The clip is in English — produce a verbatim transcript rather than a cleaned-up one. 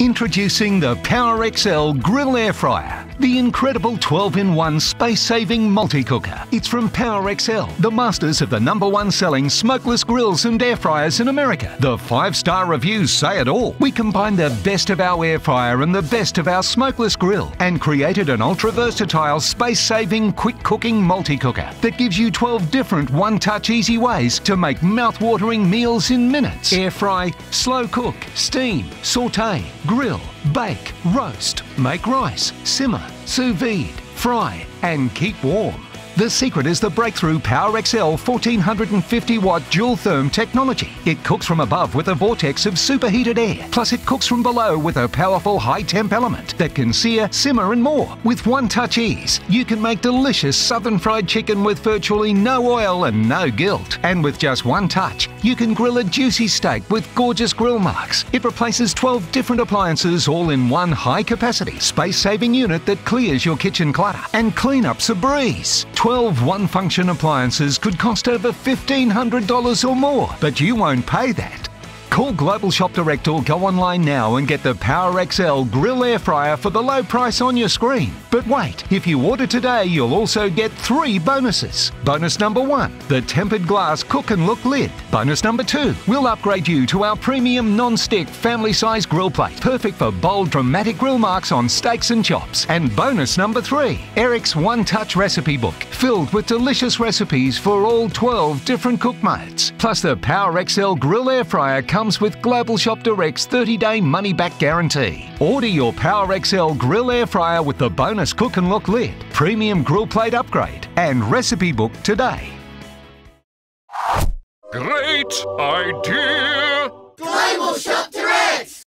Introducing the PowerXL Grill Air Fryer, the incredible twelve in one space-saving multi-cooker. It's from PowerXL, the masters of the number one selling smokeless grills and air fryers in America. The five-star reviews say it all. We combined the best of our air fryer and the best of our smokeless grill and created an ultra-versatile, space-saving, quick-cooking multi-cooker that gives you twelve different one-touch easy ways to make mouth-watering meals in minutes. Air fry, slow cook, steam, sauté, grill, bake, roast, make rice, simmer, sous vide, fry and keep warm. The secret is the breakthrough PowerXL fourteen fifty watt dual therm technology. It cooks from above with a vortex of superheated air, plus it cooks from below with a powerful high temp element that can sear, simmer and more. With one-touch ease, you can make delicious southern fried chicken with virtually no oil and no guilt. And with just one touch, you can grill a juicy steak with gorgeous grill marks. It replaces twelve different appliances all in one high-capacity, space-saving unit that clears your kitchen clutter. And cleanup's a breeze. twelve one-function appliances could cost over fifteen hundred dollars or more, but you won't pay that. Call Global Shop Direct or go online now and get the PowerXL Grill Air Fryer for the low price on your screen. But wait, if you order today, you'll also get three bonuses. Bonus number one, the tempered glass cook and look lid. Bonus number two, we'll upgrade you to our premium non-stick family-size grill plate, perfect for bold, dramatic grill marks on steaks and chops. And bonus number three, Eric's one-touch recipe book, filled with delicious recipes for all twelve different cook modes. Plus the PowerXL Grill Air Fryer comes with Global Shop Direct's thirty day money-back guarantee. Order your PowerXL Grill Air Fryer with the bonus cook and look lid, premium grill plate upgrade and recipe book today. Great idea! Global Shop Direct!